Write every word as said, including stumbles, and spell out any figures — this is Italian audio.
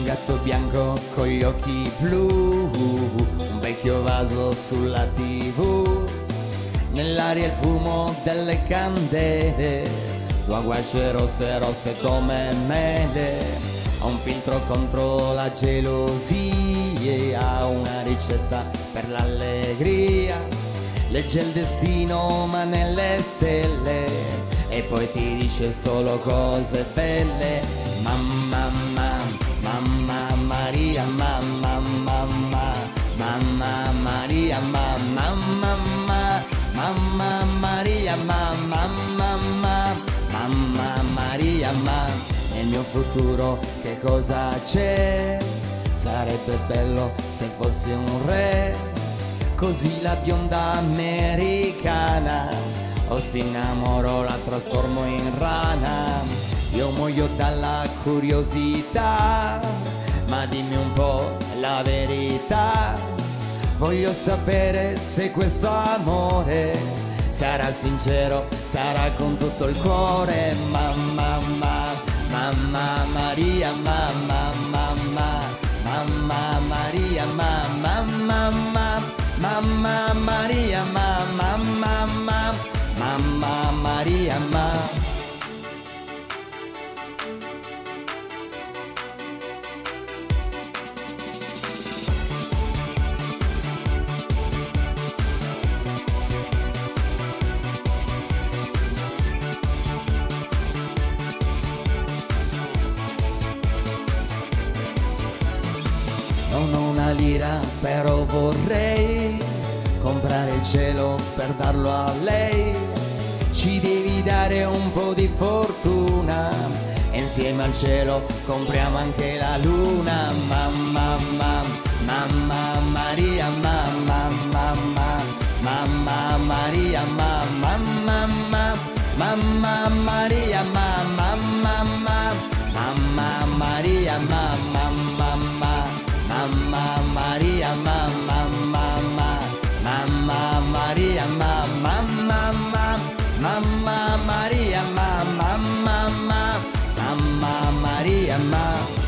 Un gatto bianco con gli occhi blu, un vecchio vaso sulla tivù, nell'aria il fumo delle candele, due guance rosse rosse come mele. Ha un filtro contro la gelosia, ha una ricetta per l'allegria, legge il destino ma nelle stelle e poi ti dice solo cose belle. Mamma, mamma, mamma Maria, mamma, mamma, mamma Maria, mamma, mamma, mamma Maria, mamma, mamma, mamma Maria, ma nel mio futuro che cosa c'è? Sarebbe bello se fossi un re, così la bionda americana o si innamoro la trasformo in rana. Io muoio dalla curiosità, ma dimmi un po' la verità. Voglio sapere se questo amore sarà sincero, sarà con tutto il cuore. Mamma, mamma, mamma Maria, mamma, mamma, mamma Maria, mamma, mamma, mamma Maria, mamma, mamma, mamma Maria, mamma. Non ho una lira, però vorrei comprare il cielo per darlo a lei. Ci devi dare un po' di fortuna e insieme al cielo compriamo anche la luna. Mamma, mamma, mamma Maria, mamma, mamma, mamma Maria, mamma, mamma, mamma Maria, mamma, mamma, mamma Maria, mamma, mamma, mamma Maria, mamma, mamma, mamma Maria, mamma, mamma, mamma Maria, mamma, mamma, mamma Maria, mamma.